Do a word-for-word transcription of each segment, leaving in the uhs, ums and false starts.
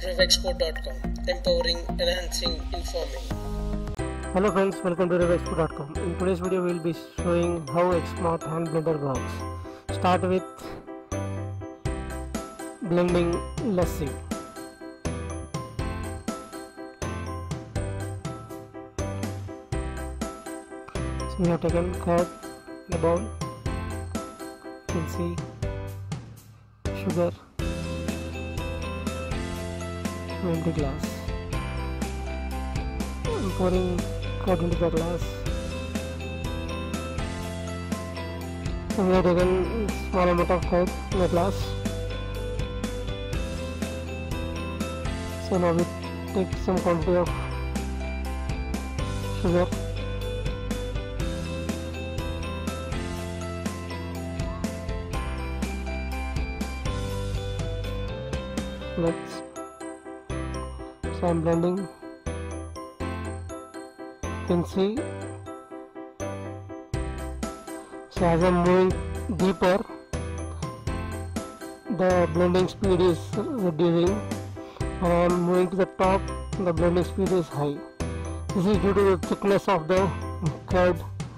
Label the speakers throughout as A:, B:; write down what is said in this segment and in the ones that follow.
A: revexport dot com, empowering, enhancing, informing.
B: Hello friends, welcome to revexport dot com. In today's video we will be showing how XSmart hand blender works. Start with blending lassi. So we have taken curd in a bowl. You can see sugar, empty glass. I'm pouring curd into the glass. So we have taken small amount of curd in the glass. So now we take some quantity of sugar. Let's so I'm blending. You can see, so as I'm moving deeper, the blending speed is reducing, and I'm moving to the top, the blending speed is high. This is due to the thickness of the curd,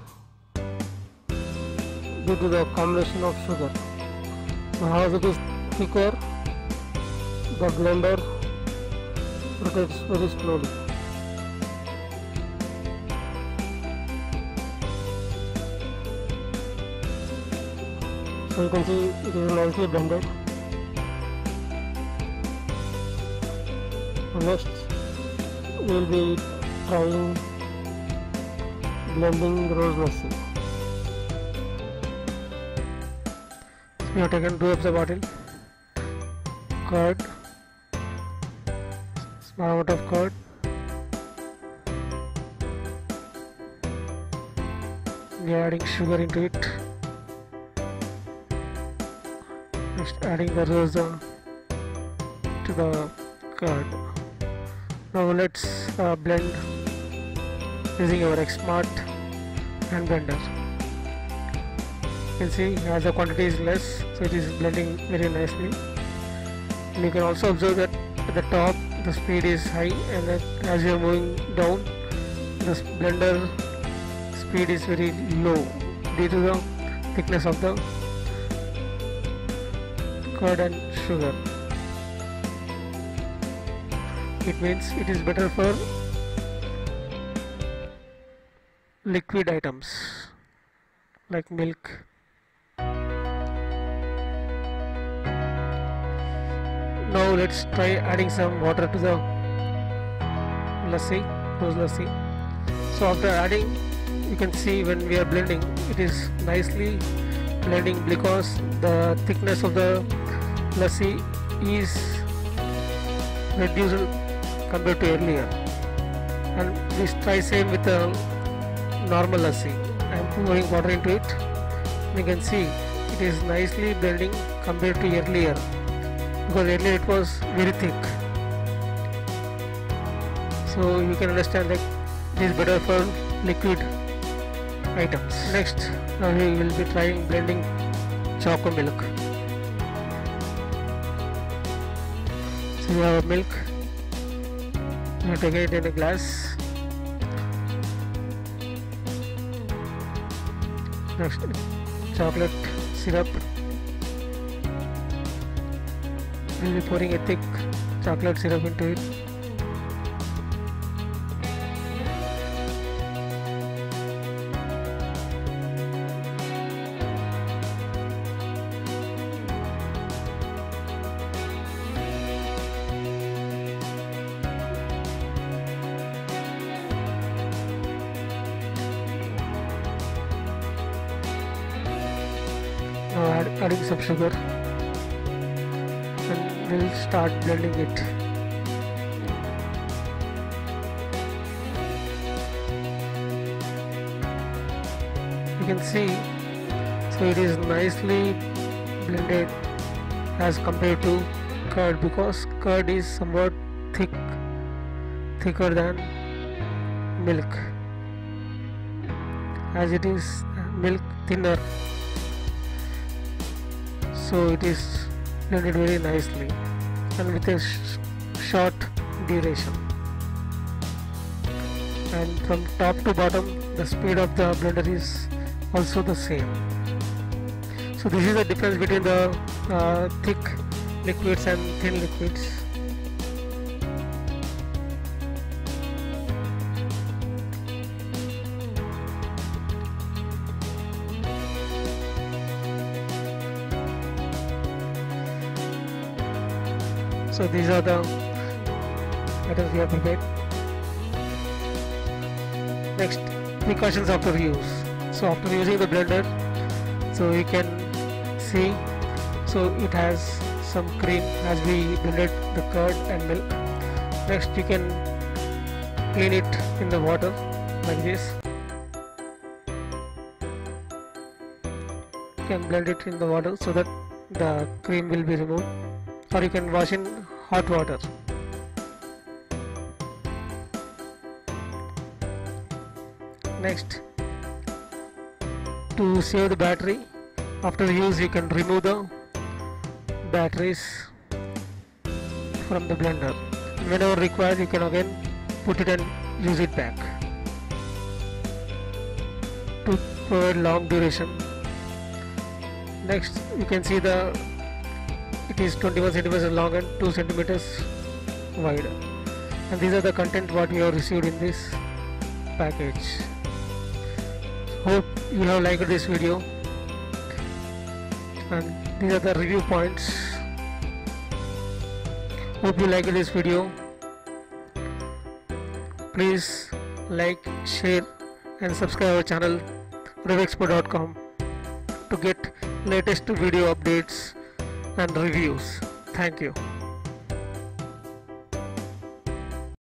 B: due to the combination of sugar. So as it is thicker, the blender rotates very slowly. So you can see it is nicely blended. Next we will be trying blending rose lassi. So we have taken two of the bottle, curd, small amount of curd, we are adding sugar into it. Next adding the rose to the curd. Now let's uh, blend using our XSmart hand blender. You can see as the quantity is less, so it is blending very nicely. And you can also observe that at the top the speed is high, and that as you are moving down, the blender speed is very low due to the thickness of the curd and sugar. It means it is better for liquid items like milk. Now let's try adding some water to the lassi, rose lassi. So after adding, you can see when we are blending, it is nicely blending because the thickness of the lassi is reduced compared to earlier. And we try same with the normal lassi. I am pouring water into it. You can see it is nicely blending compared to earlier, because earlier it was very thick. So you can understand that it is better for liquid items. Next, now we will be trying blending choco milk. So we have milk. We have taken it in a glass. Next, chocolate syrup. We will be pouring a thick chocolate syrup into it. Now add, adding some sugar, and we'll start blending it. You can see, so it is nicely blended as compared to curd, because curd is somewhat thick, thicker than milk, as it is milk thinner. So it is blended very nicely, and with a sh short duration, and from top to bottom the speed of the blender is also the same. So this is the difference between the uh, thick liquids and thin liquids. So these are the items we have prepared. Next, precautions after use. So after using the blender, so you can see, so it has some cream as we blended the curd and milk. Next, you can clean it in the water like this. You can blend it in the water so that the cream will be removed, or you can wash in hot water. Next, to save the battery, after use you can remove the batteries from the blender. Whenever required, you can again put it and use it back to provide long duration. Next, you can see the it is twenty-one centimeters long and two centimeters wide, and these are the content what we have received in this package. Hope you have liked this video, and these are the review points. Hope you liked this video. Please like, share and subscribe our channel revexpert dot com to get latest video updates and reviews. Thank you.